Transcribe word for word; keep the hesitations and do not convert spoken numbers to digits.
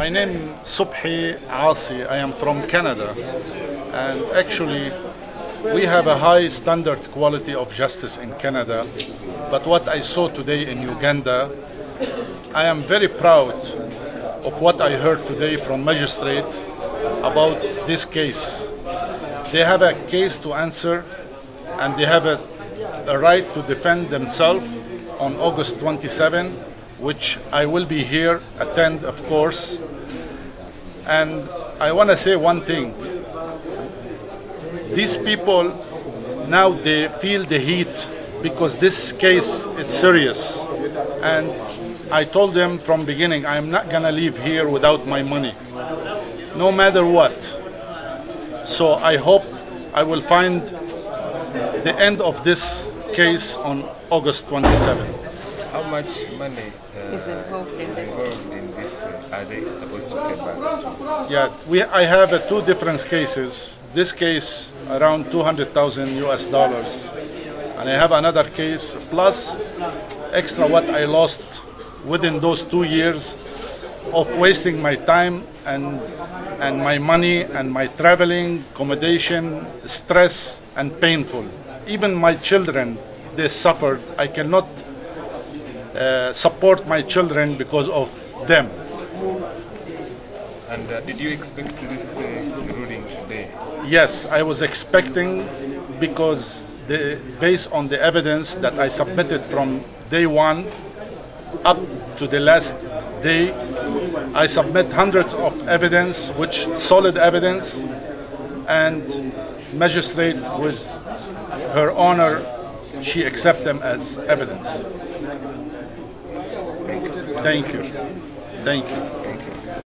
My name is Subhi Asi. I am from Canada, and actually we have a high standard quality of justice in Canada. But what I saw today in Uganda, I am very proud of what I heard today from magistrate about this case. They have a case to answer, and they have a, a right to defend themselves on August twenty-seventh, which I will be here, attend, of course. And I want to say one thing. These people, now they feel the heat because this case is serious. And I told them from beginning, I'm not going to leave here without my money, no matter what. So I hope I will find the end of this case on August twenty-seventh. How much money uh, is involved in this involved in this? Uh, are they supposed to pay back to? Yeah, we, I have uh, two different cases. This case around two hundred thousand U S dollars, and I have another case plus extra what I lost within those two years of wasting my time and and my money and my traveling, accommodation, stress and painful. Even my children, they suffered. I cannot uh, support my children because of them. And uh, did you expect this uh, ruling today? Yes, I was expecting, because the, based on the evidence that I submitted from day one up to the last day, I submit hundreds of evidence, which solid evidence, and magistrate with her honor, she accept them as evidence. Thank you. Thank you. Thank you.